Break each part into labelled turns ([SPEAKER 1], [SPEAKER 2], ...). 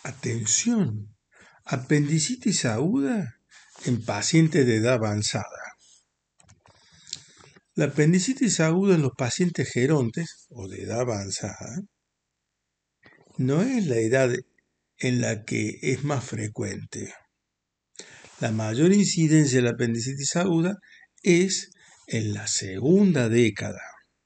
[SPEAKER 1] Atención, apendicitis aguda en pacientes de edad avanzada. La apendicitis aguda en los pacientes gerontes o de edad avanzada no es la edad en la que es más frecuente. La mayor incidencia de la apendicitis aguda es en la segunda década.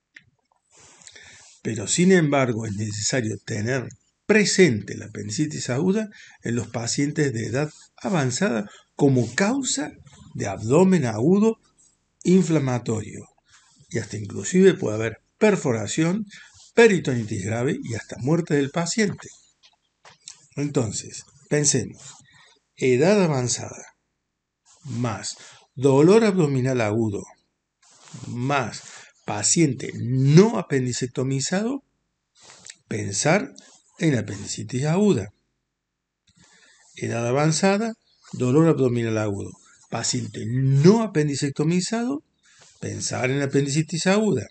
[SPEAKER 1] Pero sin embargo es necesario tener presente la apendicitis aguda en los pacientes de edad avanzada como causa de abdomen agudo inflamatorio. Y hasta inclusive puede haber perforación, peritonitis grave y hasta muerte del paciente. Entonces, pensemos, edad avanzada, más dolor abdominal agudo, más paciente no apendicectomizado, pensar en apendicitis aguda. Edad avanzada, dolor abdominal agudo, paciente no apendicectomizado, pensar en apendicitis aguda.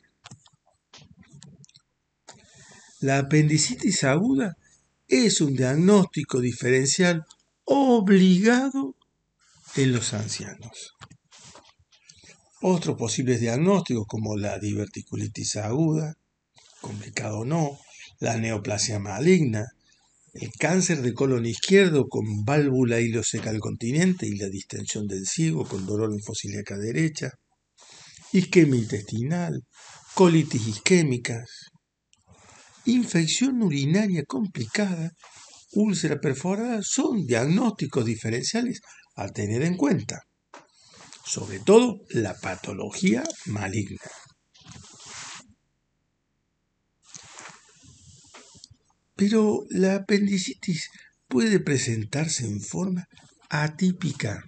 [SPEAKER 1] La apendicitis aguda es un diagnóstico diferencial obligado en los ancianos. Otros posibles diagnósticos como la diverticulitis aguda, complicado o no, la neoplasia maligna, el cáncer de colon izquierdo con válvula ileocecal continente y la distensión del ciego con dolor linfocílica derecha, isquemia intestinal, colitis isquémicas, infección urinaria complicada, úlcera perforada, son diagnósticos diferenciales a tener en cuenta. Sobre todo la patología maligna. Pero la apendicitis puede presentarse en forma atípica,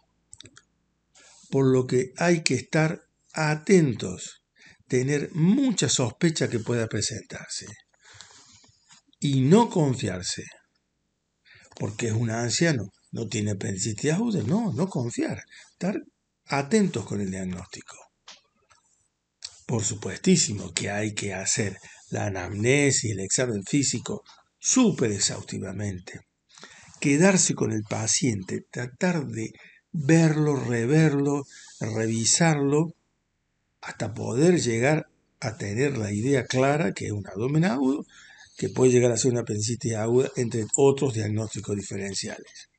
[SPEAKER 1] por lo que hay que estar atentos, tener mucha sospecha que pueda presentarse y no confiarse, porque es un anciano, no tiene apendicitis aguda, no confiar, estar atentos con el diagnóstico. Por supuestísimo que hay que hacer la anamnesis y el examen físico súper exhaustivamente. Quedarse con el paciente, tratar de verlo, reverlo, revisarlo, hasta poder llegar a tener la idea clara que es un abdomen agudo, que puede llegar a ser una apendicitis aguda, entre otros diagnósticos diferenciales.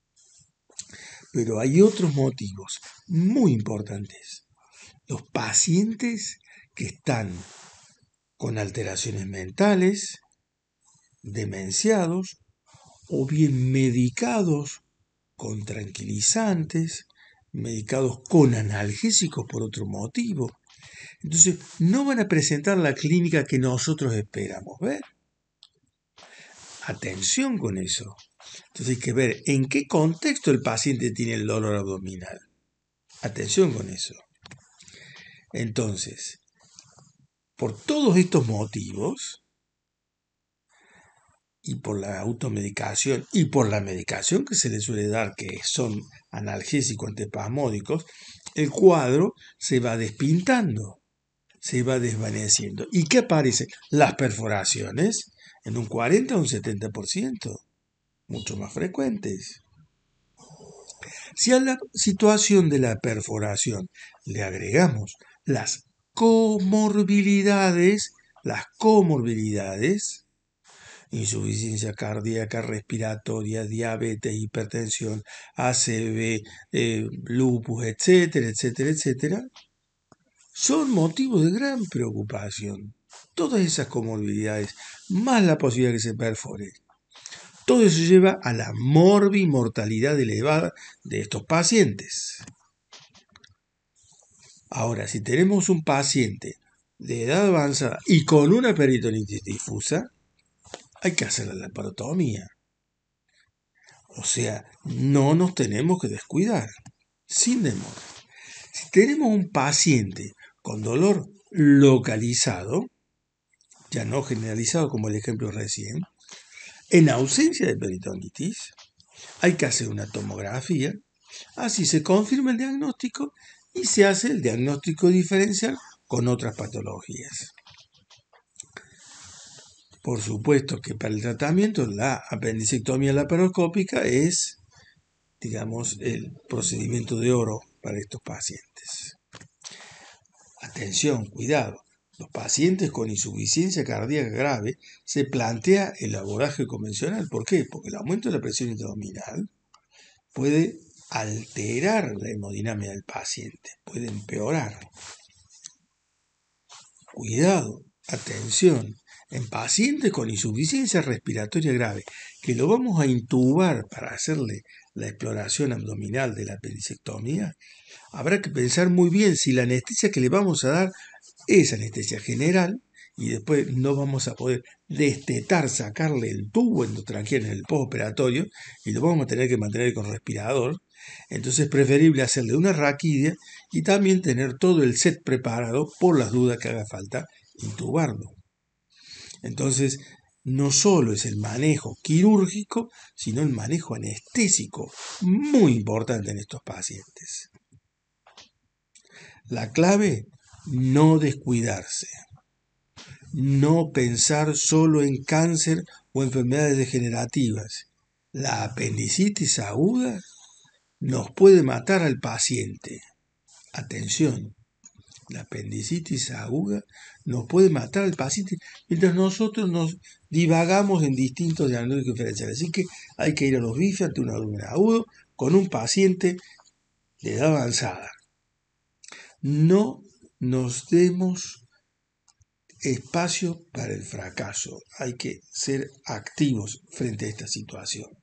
[SPEAKER 1] Pero hay otros motivos muy importantes. Los pacientes que están con alteraciones mentales, demenciados o bien medicados con tranquilizantes, medicados con analgésicos por otro motivo. Entonces, no van a presentar la clínica que nosotros esperamos ver. Atención con eso. Entonces hay que ver en qué contexto el paciente tiene el dolor abdominal. Atención con eso. Entonces, por todos estos motivos, y por la automedicación y por la medicación que se le suele dar, que son analgésicos antipasmódicos, el cuadro se va despintando, se va desvaneciendo. ¿Y qué aparece? Las perforaciones en un 40 o un 70%, mucho más frecuentes. Si a la situación de la perforación le agregamos las comorbilidades, insuficiencia cardíaca, respiratoria, diabetes, hipertensión, ACV, lupus, etcétera, etcétera, etcétera, son motivos de gran preocupación. Todas esas comorbilidades, más la posibilidad de que se perfore. Todo eso lleva a la morbimortalidad elevada de estos pacientes. Ahora, si tenemos un paciente de edad avanzada y con una peritonitis difusa, hay que hacer la laparotomía. O sea, no nos tenemos que descuidar, sin demora. Si tenemos un paciente con dolor localizado, ya no generalizado como el ejemplo recién, en ausencia de peritonitis, hay que hacer una tomografía, así se confirma el diagnóstico y se hace el diagnóstico diferencial con otras patologías. Por supuesto que para el tratamiento la apendicectomía laparoscópica es, digamos, el procedimiento de oro para estos pacientes. Atención, cuidado. Los pacientes con insuficiencia cardíaca grave se plantea el abordaje convencional. ¿Por qué? Porque el aumento de la presión intraabdominal puede alterar la hemodinamia del paciente, puede empeorar. Cuidado, atención. En pacientes con insuficiencia respiratoria grave, que lo vamos a intubar para hacerle la exploración abdominal de la apendicectomía, habrá que pensar muy bien si la anestesia que le vamos a dar es anestesia general y después no vamos a poder destetar, sacarle el tubo endotranquial en el postoperatorio y lo vamos a tener que mantener con respirador. Entonces es preferible hacerle una raquidia y también tener todo el set preparado por las dudas que haga falta intubarlo. Entonces, no solo es el manejo quirúrgico, sino el manejo anestésico, muy importante en estos pacientes. La clave, no descuidarse, no pensar solo en cáncer o enfermedades degenerativas. La apendicitis aguda nos puede matar al paciente. Atención, la apendicitis aguda nos puede matar al paciente mientras nosotros nos divagamos en distintos diagnósticos diferenciales. Así que hay que ir a los bifes ante un abdomen agudo con un paciente de edad avanzada. No nos demos espacio para el fracaso. Hay que ser activos frente a esta situación.